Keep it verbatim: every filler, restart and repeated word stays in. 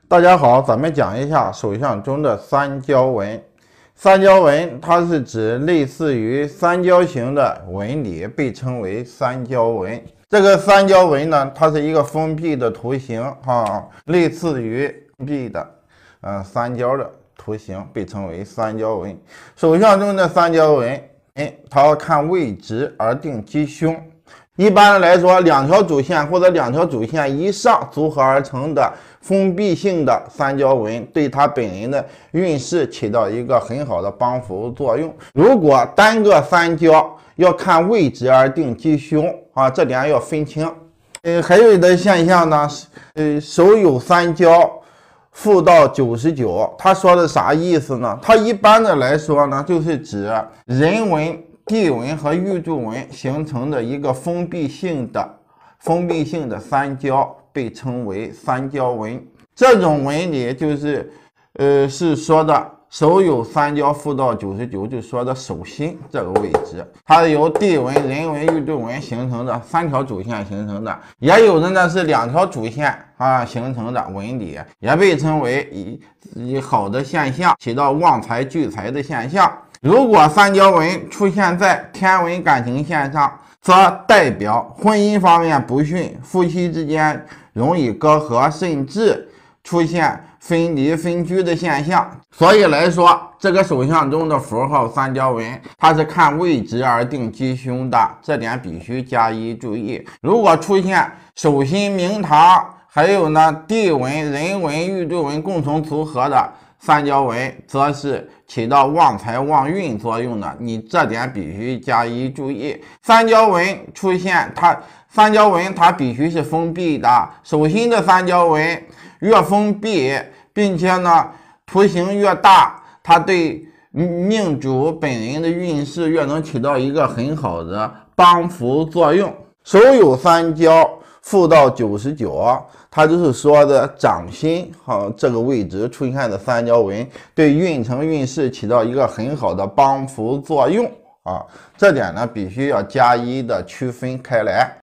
大家好，咱们讲一下手相中的三焦纹。三焦纹它是指类似于三角形的纹理，被称为三焦纹。这个三焦纹呢，它是一个封闭的图形啊，类似于封闭的呃三角的图形，被称为三焦纹。手相中的三焦纹，哎，它要看位置而定吉凶。一般来说，两条主线或者两条主线以上组合而成的封闭性的三焦纹，对他本人的运势起到一个很好的帮扶作用。如果单个三焦要看位置而定吉凶啊，这点要分清。呃，还有的现象呢，呃，手有三焦，负到九十九，他说的啥意思呢？他一般的来说呢，就是指人纹、地纹和玉柱纹形成的一个封闭性的封闭性的三焦，被称为三焦纹。这种纹理就是，呃，是说的手有三焦负到九十九，就说的手心这个位置，它由地纹、人纹、玉柱纹形成的三条主线形成的，也有的呢是两条主线啊形成的纹理，也被称为一一好的现象，起到旺财聚财的现象。如果三焦纹出现在天文感情线上，则代表婚姻方面不顺，夫妻之间容易隔阂，甚至出现分离分居的现象。所以来说，这个手相中的符号三焦纹，它是看位置而定吉凶的，这点必须加以注意。如果出现手心明堂，还有呢地纹、人纹、玉柱纹共同组合的三焦纹，则是起到旺财旺运作用的，你这点必须加以注意。三焦纹出现，它三焦纹它必须是封闭的，手心的三焦纹越封闭，并且呢图形越大，它对命主本人的运势越能起到一个很好的帮扶作用。手有三焦负到九十九，它就是说的掌心哈、啊、这个位置出现的三焦纹，对运程运势起到一个很好的帮扶作用啊，这点呢必须要加以的区分开来。